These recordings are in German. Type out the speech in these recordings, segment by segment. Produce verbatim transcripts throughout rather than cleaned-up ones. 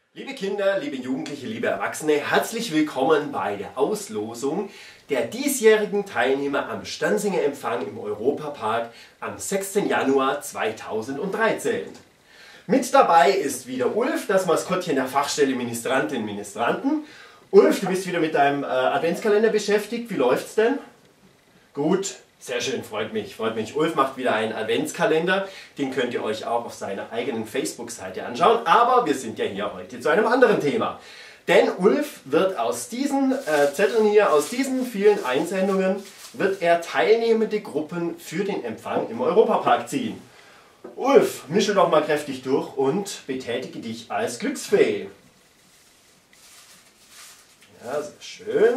Liebe Kinder, liebe Jugendliche, liebe Erwachsene, herzlich willkommen bei der Auslosung der diesjährigen Teilnehmer am Stansinger Empfang im Europapark am sechsten Januar zweitausenddreizehn. Mit dabei ist wieder Ulf, das Maskottchen der Fachstelle Ministrantinnen und Ministranten. Ulf, du bist wieder mit deinem äh, Adventskalender beschäftigt. Wie läuft's denn? Gut. Sehr schön, freut mich, freut mich. Ulf macht wieder einen Adventskalender, den könnt ihr euch auch auf seiner eigenen Facebook-Seite anschauen. Aber wir sind ja hier heute zu einem anderen Thema. Denn Ulf wird aus diesen äh, Zetteln hier, aus diesen vielen Einsendungen, wird er teilnehmende Gruppen für den Empfang im Europapark ziehen. Ulf, mischel doch mal kräftig durch und betätige dich als Glücksfee. Ja, sehr schön.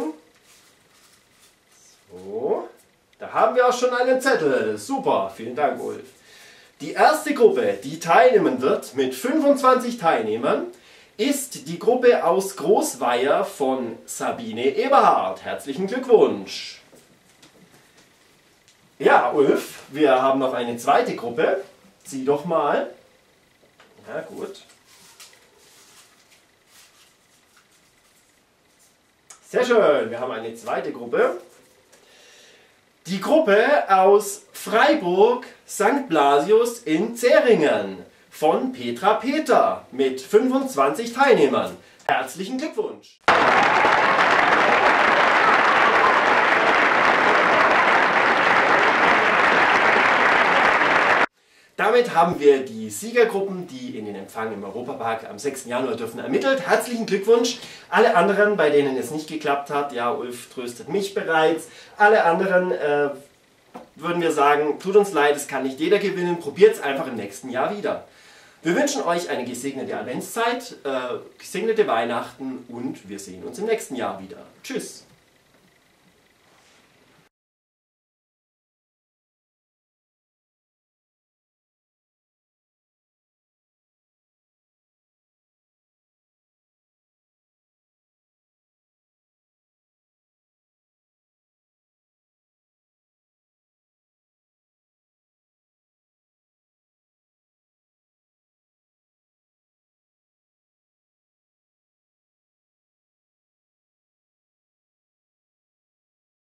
So. Da haben wir auch schon einen Zettel. Super, vielen Dank, Ulf. Die erste Gruppe, die teilnehmen wird mit fünfundzwanzig Teilnehmern, ist die Gruppe aus Großweier von Sabine Eberhard. Herzlichen Glückwunsch. Ja, Ulf, wir haben noch eine zweite Gruppe. Zieh doch mal. Ja, gut. Sehr schön, wir haben eine zweite Gruppe. Die Gruppe aus Freiburg Sankt Blasius in Zähringen von Petra Peter mit fünfundzwanzig Teilnehmern. Herzlichen Glückwunsch! Damit haben wir die Siegergruppen, die in den Empfang im Europapark am sechsten Januar dürfen, ermittelt. Herzlichen Glückwunsch! Alle anderen, bei denen es nicht geklappt hat, ja, Ulf tröstet mich bereits. Alle anderen äh, würden wir sagen, tut uns leid, es kann nicht jeder gewinnen, probiert es einfach im nächsten Jahr wieder. Wir wünschen euch eine gesegnete Adventszeit, äh, gesegnete Weihnachten und wir sehen uns im nächsten Jahr wieder. Tschüss!